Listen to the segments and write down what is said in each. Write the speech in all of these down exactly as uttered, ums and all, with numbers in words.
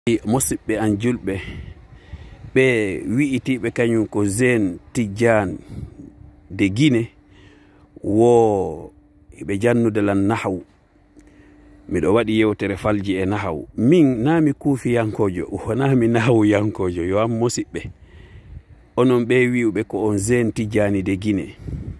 musidɓe an julɓe ɓe wi'itiɓe kañum ko Zeen Tidiane de Guinée wo ɓe jannude lan nahawu. Miɗo waɗi yewtere falji e nahawu. Min nami kuufiyankojo wonami nahawu yankojo yo am musidɓe onon ɓe wi'uɓe ko on Zeen Tidiane de Guinée.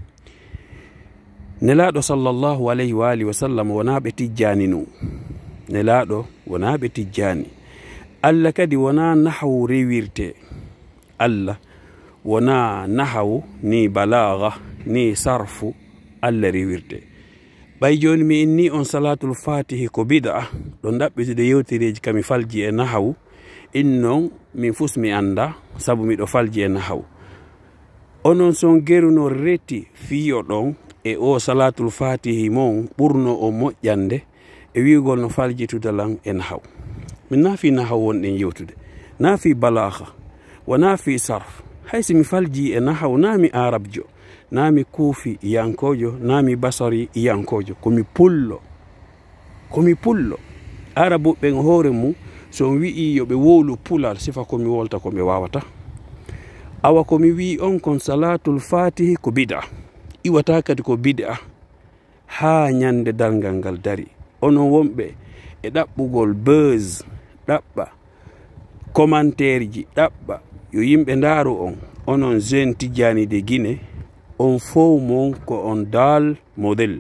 Nelaɗo sallallahu alayhi wa alihi wa sallam wonaɓe Tidiane nu nelaɗo wonaɓe Tidiane. Allah kadi wona nahawu rewirte. Allah wona nahawu ni balagha ni sarfu Allah rewirte. Ɓay joni mi inni on salatul fatihi ko bid'a ɗo ɗaɓɓitude yewtereji kami falji e nahawu innon min fus mi anda sabu miɗo falji e nahawu. Onon son geruno reti fiyo ɗon e o salatul fatihi mon ɓurno o moƴƴande e wiigol no faljitudalan e nahawu. Min nafi nahawu wonɗen yewtude nafi balagha wona fi sarf. Haysi mi falji e nahawu nami arabjo nami kuufi yankojo nami basari yankojo komi pullo komi pullo arabu ɓen hoore mum so wi'i yoɓe wowlu pulal sifa komi wolta komi wawata. Awa komi wi on kon salatul fatihi ko bid'a iwata kadi ko bid'a ha nyande dalgal ngal dari. Onon wonɓe e ɗaɓɓugol buzz ɗaɓɓa commentaire ji ɗaɓɓa yo yimɓe ndaaru on onon Zeen Tidiane de Guinée on fow mon ko on dal modèle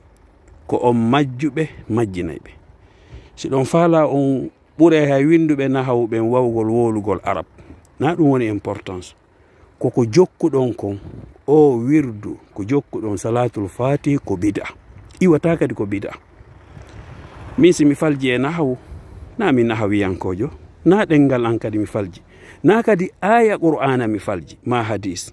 ko on majjuɓe majjinayɓe. Si ɗon faala on ɓure hay winduɓe nahawu ɓen wawgol wolugol arab na ɗum woni importance. Koko jokkuɗon kon o wirdu ko jokkuɗon salatul fatihi ko bid'a iwata kadi ko bid'a. Min si mi falji e nahawu na mi nahawiyankojo na ɗengal an kadi mi falji na kadi aya qur'ana mi falji ma hadis.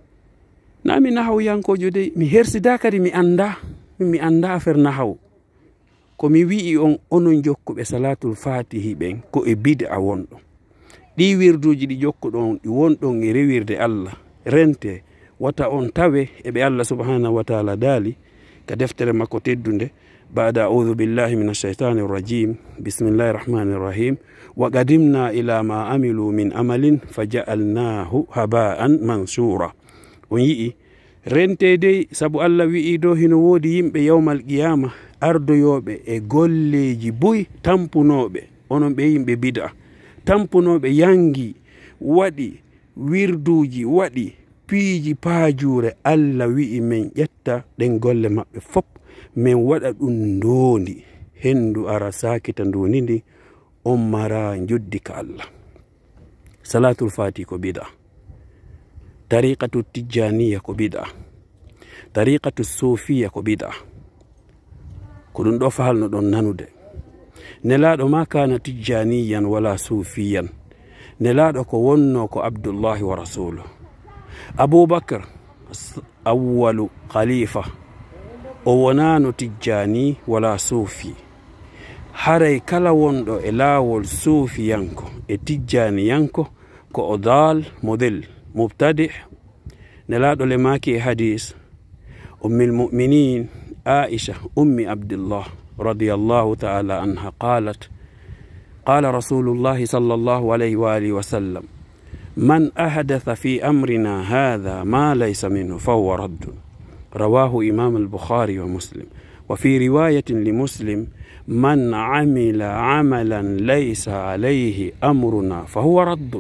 Na mi nahawiyankojo de mi hersida kadi mi anda mi anda affaire nahawu. Ko mi wi'i on onon jokkuɓe salatul fatihi ɓen ko e bid'a wonɗon. Ɗi wirduji ɗi jokkuɗon ɗi wonɗon e rewirde Allah rente wata on tawe eɓe Allah subhanahu wa ta'ala daali ka deftere makko teddunde بعد أعوذ بالله من الشيطان الرجيم بسم الله الرحمن الرحيم وقدمنا إلى ما عملوا من عمل فجعلناه هباء منثورا. ونيئي rente dey sabu Allah wi'i do hino wodi yimɓe yawmal qiyama ardoyoɓe e golleji boy tampunoɓe onon ɓe yimɓe bid'a tampunoɓe yangi waɗi wirduji waɗi piiji paajure. Allah wi'i men ƴetta ɗen golle maɓɓe fop min waɗa ɗum ndondi hendu ara sakita ndondi ndi on mara juddi ka Allah. Salatul fatihi ko bid'a. Tariqatu tijaniya ko bid'a. Tariqatu sufiya ko bid'a. Ko ɗum ɗo falno ɗon nanude. Nelaɗo ma kana tijaniyan wala sufiyan. Nelaɗo ko wonno ko Abdullahi wa rasuluhu. Abubakar awwalu khalifa o wonano tijjani wala suufi. Haray kala wonɗo e laawol suufiyanko e tijjaniyanko ko o dal modèle mubtadi. Nelaɗo le maki e hadis ummil mu'minin Aisha ummi Abdullah radiyallahu ta'ala anha qalat qala rasulullahi sallallahu alayhi wa alihi wa sallam man ahdatha fi amrina hadha ma laysa minhu fahuwa raddun. رواه إمام البخاري ومسلم. وفي رواية لمسلم من عمل عملا ليس عليه أمرنا فهو رد.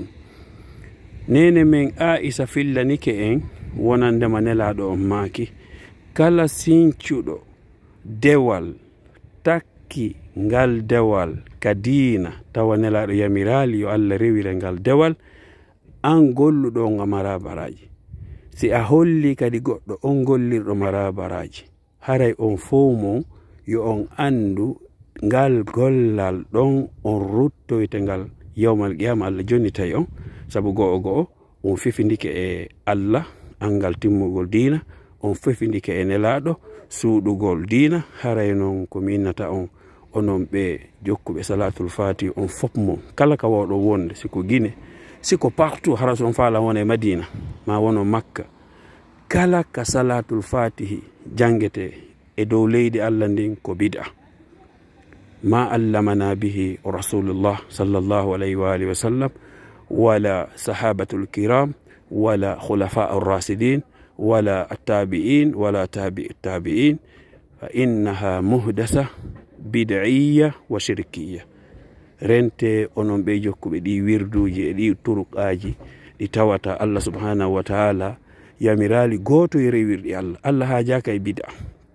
نين من آئسة في اللنكين ونندم نلادو أماكي كلا سينشودو دوال تاكي ngal dewal kadina tawa nelaɗo yamirali yo Allah rewire ngal dewal an golluɗo ngamara baraji. Si a holli kadi goɗɗo on gollirɗo mara baraji haray on fow mon yo on andu ngal gollal ɗon on ruttoyte ngal yawmal qiyama Allah jonnitay on sabu go'o go'o on fefindike e Allah angal timmugol dina on fefindike e nelaɗo suuɗugol dina. Haray noon ko mi innata on onon ɓe jokkuɓe salatul fatihi on fop mon kala ka wawɗo wonde siko Guinée siko partout hara son faala wona e Madina ma wono Makka kala ka salatul fatihi jangete e dow leydi Allah ndin ko bid'a. ما علمنا به رسول الله صلى الله عليه وآله وسلم ولا صحابة الكرام ولا خلفاء الراشدين ولا التابعين ولا تابع التابعين، فإنها مهدسة بدعية وشركية. rente onon ɓe jokkuɓe ɗi wirduji e ɗi turuqaji ɗi tawata Allah subhanahu wa ta'ala yamirali goto e rewirɗi Allah. Allah hajaka e bid'a.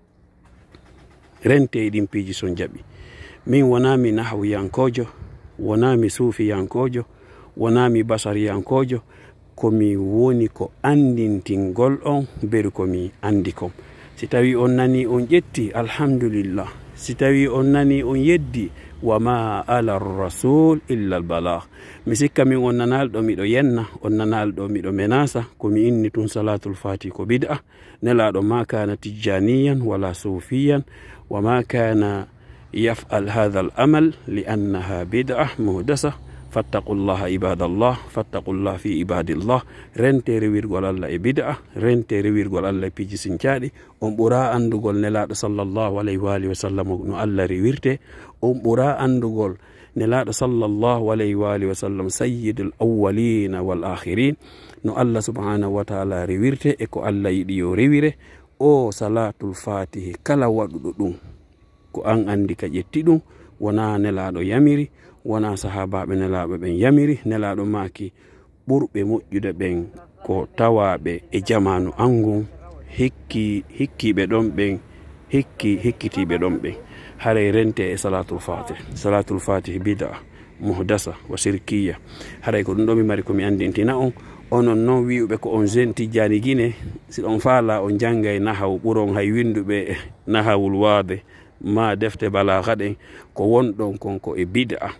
rente e ɗin piiji son jaɓi. min wonami nahwiyankojo, wonami sufiyankojo, wonami basariyankojo, komi woni ko andintingol on beri komi andi kom. si tawi on nani on ƴetti alhamdulillah, si tawi on nani on yeddi wama ala rasul illa al balagh. mi sikka min on nanalɗo miɗo yenna, on nanalɗo miɗo menasa komi inni tun salatul fati ko bid'a. nelaɗo ma kana tijjaniyan wala sufiyan wama kana yaf'al hadha al amal li annaha bid'a muhdasa. fattaqullaha ibadallah, fattaqullah fi ibadillah. rente rewirgol Allah e bid'a, rente rewirgol Allah e piiji sincaɗi. on ɓura andugol nelaɗo sallallahu alayhi wa alihi wa sallam no Allah rewirte. on ɓura andugol nelaɗo sallallahu alayhi wa alihi wa sallam sayyidul awwalina wal akhirin no Allah subhanahu wa ta'ala rewirte e ko Allah yiɗi yo rewire. o salatul fatihi kala waɗuɗo ɗum ko an andi ka ƴetti ɗum, wona nelaɗo yamiri, wona sahabaɓe nelaɓe ɓen yamiri. nelaɗo maki ɓurɓe moƴƴude ɓen ko tawaɓe e jamanu angun hikki hikkiɓe ɗon ɓen hikki hikkitiɓe ɗon ɓen. haray rente e salatul fatih. salatul fatih bid'a muhdasa wa shirkiya. haray ko ɗum ɗo mi mari komi andintina on. onon noon wi'uɓe ko on jeune tijjani guine, si on faala on janggay nahaw ɓuron hay winduɓe nahawul waade ma defte balagha ɗen ko wonɗon kon ko e bid'a,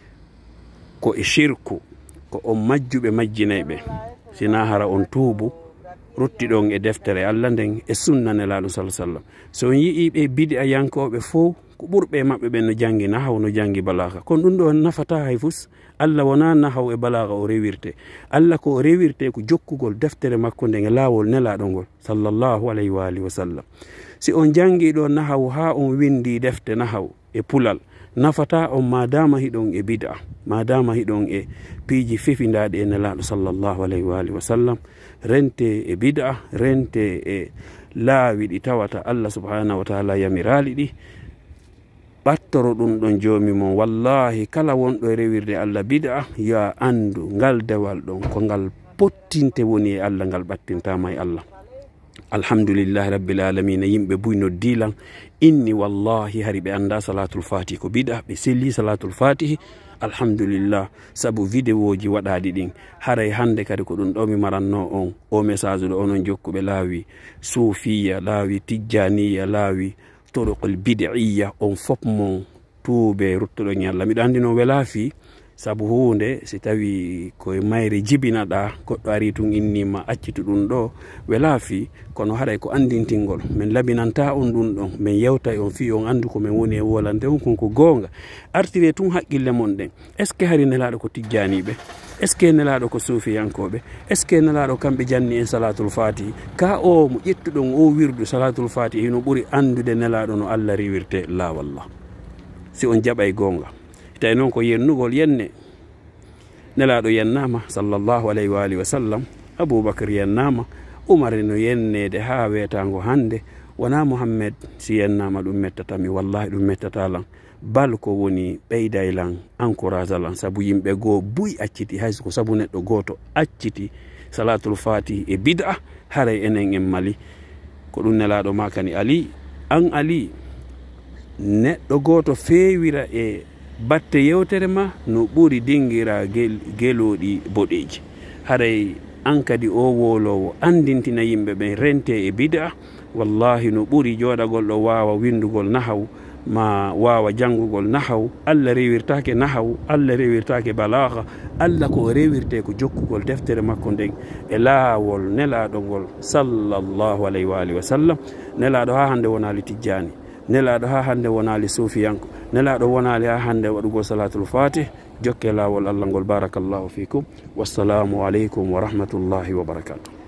ko e shirku, ko on majjuɓe majjinayɓe. sina hara on tuubu ruttiɗon e deftere Allah nden e sunna nelaɗo sallallahu alaihi wasallam. so on yi'iɓe bid'a yankoɓe fof ko ɓurɓe maɓɓe ɓen no jangi nahaw no jangi balagha, kon ɗum ɗo nafata hay fus. Allah wona nahaw e balagha o rewirte. Allah ko o rewirte ko jokkugol deftere makko nden e laawol nelaɗo ngol sallallahu alayhi wa alihi wa sallam. si on jangi ɗo nahaw ha on windi defte nahaw e pulal, nafata on madama hiɗon e bid'a, madama hiɗon e piiji fifindaɗe e nelaɗo sallallahu alayhi wa alihi wa sallam. rente e bid'a, rente e laawi ɗi tawata Allah subhanahu wa ta'ala yamirali ɗi. ɓattoro ɗum ɗon jomi mon. wallahi kala wonɗo e rewirde Allah bid'a ya andu ngal dewal ɗon ko ngal pottinte woni e Allah, ngal ɓattintama e Allah. alhamdulillahi rabbil alamin. yimɓe buyno dilan inni wallahi hari ɓe anda salatul fatih ko bid'a, ɓe selli salatul fatih alhamdulillah sabu vidéoji waɗaɗi ɗin. haray hande kadi ko ɗum ɗo mi maranno on o message ɗo onon jokkuɓe laawi sufiya, laawi tijjaniya, laawi turuqul bid'iyya, on fop mon tuube ruttuɗo ñalla. miɗo andi no wela fi sabu hunde si tawi koye mayre jibinaɗa goɗɗo ari tun innima accitu ɗum ɗo wela fi, kono haɗay ko andintingol. min labinanta on ɗum ɗon, min yewta on fi on andu ko min woni e wolante on kon ko gonga. artire tun haqqille mon ɗen. est ce que hari nelaɗo ko tijjaniɓe, est ce que nelaɗo ko sufiyankoɓe, est ce que nelaɗo kamɓe janni en salatul fatihi. ka o mo ƴettuɗon o wirdu salatul fatihi no ɓuuri andude nelaɗo no Allah riwirte. la wallah, si on jaɓay gonga. tawi noon ko yennugol yenne, nelaɗo yennama sallallahu alayhi wa alihi wa sallam, aboubacry yennama, umar no yennede ha wetango hande, wona muhammed si yennama ɗum mettatami. wallahi ɗum mettatalan, bal ko woni ɓeydaylan encourage alan, sabu yimɓe goo buy acciti hayso ko sabu neɗɗo goto acciti salatul fatih e bid'a. haray enen en mali ko ɗum nelaɗo makani ali an ali neɗɗo goto fewira e batte yewtere ma no ɓuri dingira gel, geloɗi boɗeji. haray an kadi o wolowo andintina yimɓe ɓen rente e bid'a. wallahi no ɓuri joɗagol ɗo wawa windugol nahaw, ma wawa jangugol nahaw. Allah rewirtake nahaw, Allah rewirtake balagha. Allah ko rewirte ko jokkugol deftere makko nden e laawol nelaɗo ngol sallallahu alayhi wa alihi wa sallam. nelaɗo ha hande wonali tijjani, nelaɗo ha hande wonali sufiyanko, nelaɗo wonali ha hande waɗugo salatul fatih. jokke lawol Allah ngol. barakallahu fikum. wassalamu aleykum wa rahmatullahi wa barakatuh.